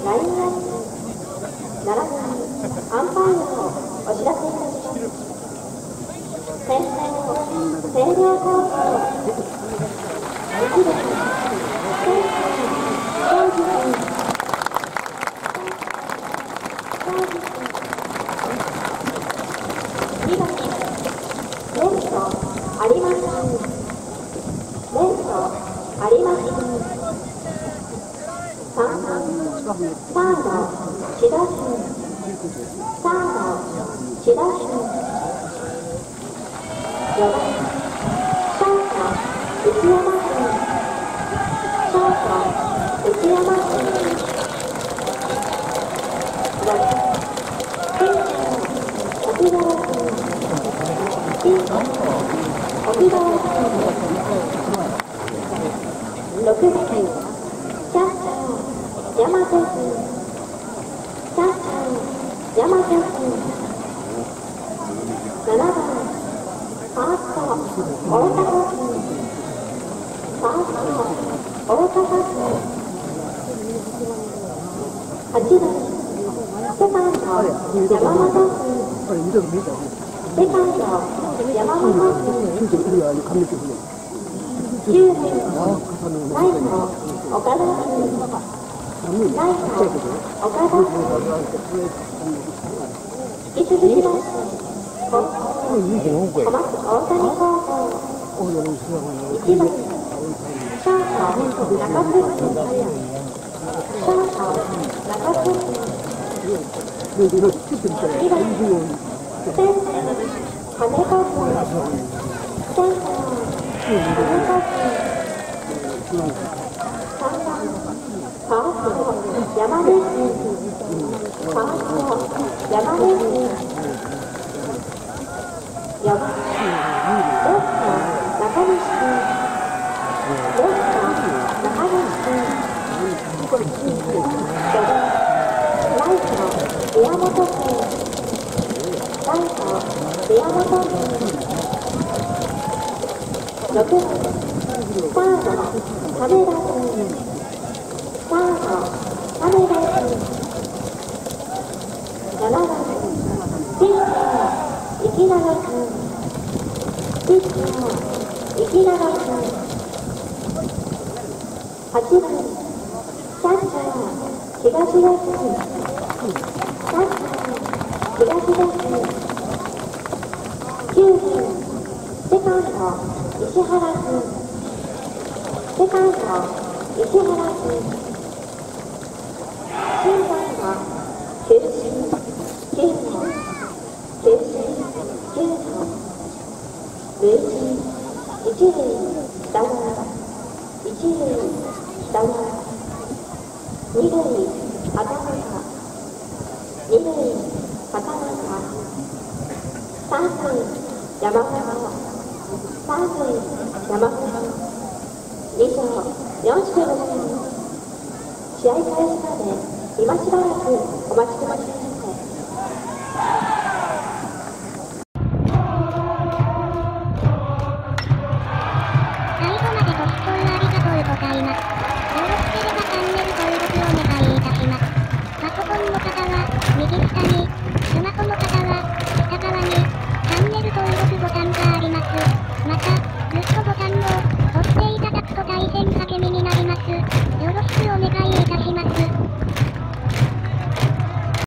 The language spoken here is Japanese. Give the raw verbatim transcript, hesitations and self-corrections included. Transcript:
ラインナップ並びにアンパイアをお知らせいたします。先生の星稜高校一列選手庄司君庄司君にばんレフト有馬さんレフト有馬さんさんばんサード千田俊サード千田俊よばんショート内山君ショート内山君ろくばんピッチャー奥川君ピッチャー奥川君ろくばんキャッチャー山手君キャッチャー山手君ななばんファースト大高君ファースト大高君はちばんセカンド山本君セカンド山本君きゅうばんライト岡田君ライト岡田君引き続きまして小松大谷高校いちばんショート中津君ショート中津君にばんセンター金子君センター金子君さんばんファースト山根君ファースト山根君よばんレフト中西君レフト中西君ごばんライト宮本君ライト宮本君ろくばんサード亀田君サード亀田君ななばんピッチャー生永君ピッチャー生永君はちばんキャッチャー東出君キャッチャー東出君きゅうばんセカンド石原君セカンド石原君審判は球審きゅうばん球審きゅうばん塁審一塁北川一塁北川二塁畑中二塁畑中三塁山川三塁山川以上よん種でございます。試合開始まで今しばらくお待ちください。